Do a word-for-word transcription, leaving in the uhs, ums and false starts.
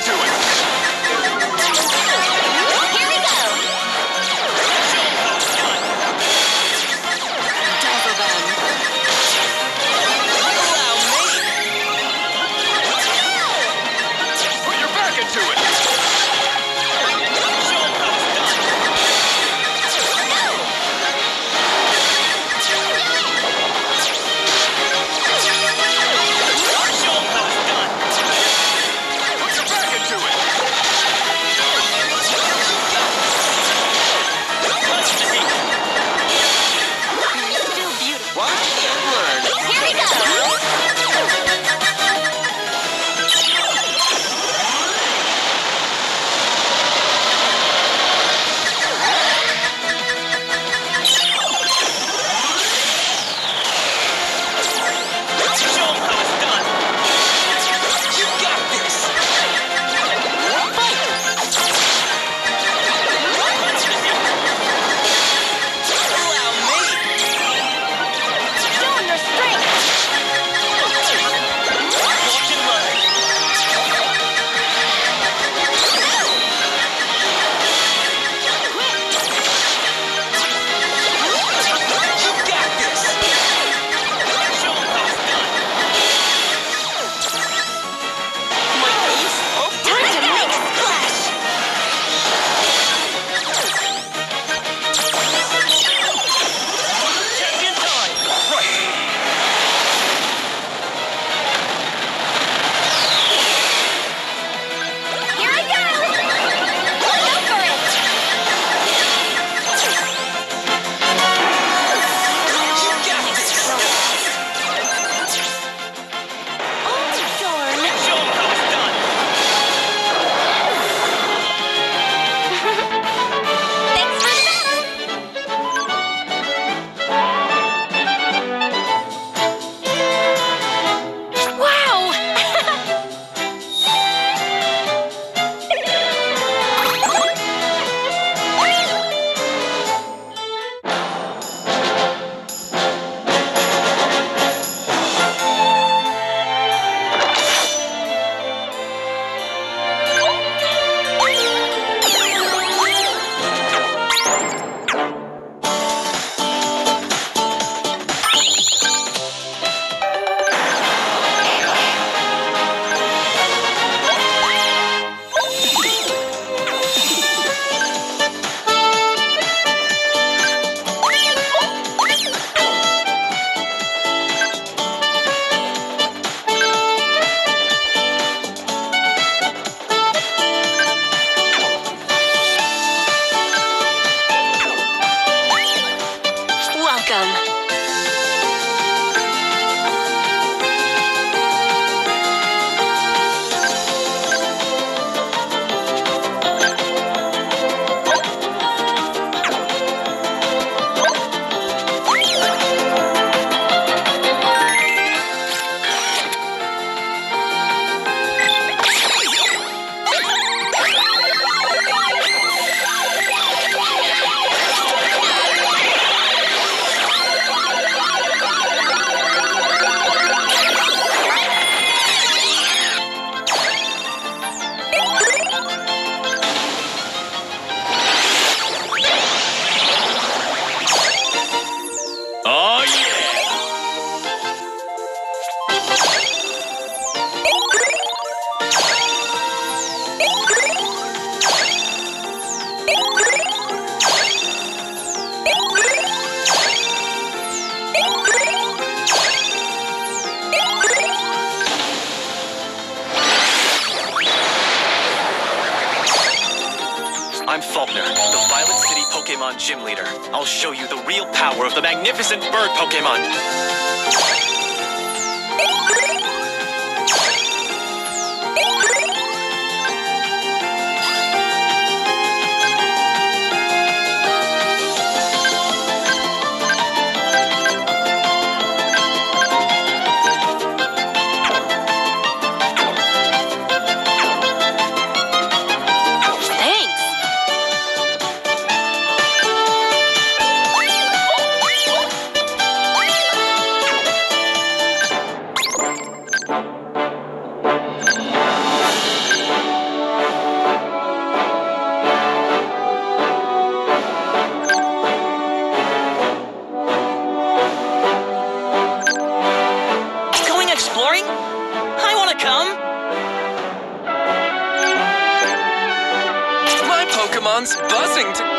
to it! Here we go! Dazzle them! Allow me! Put your back into it! Show 'em how it's done! Show 'em how it's done! Put your back into it! Still beautiful. Watch and learn! Here we go! Show 'em how it's done! You got this! Allow me! Show 'em your strength! Watch and learn! You got this! Show 'em how it's done! My ace of Time to make a splash! Champion time! Right! Here I go! Go for it! You got this! Oh, darn! Show 'em how it's done! Thanks for the battle! Wow! Welcome. Oh yeah! I'm Faulkner, the Violet City Pokemon Gym Leader. I'll show you the real power of the magnificent bird Pokemon. Thanks! Pokemon's buzzing to...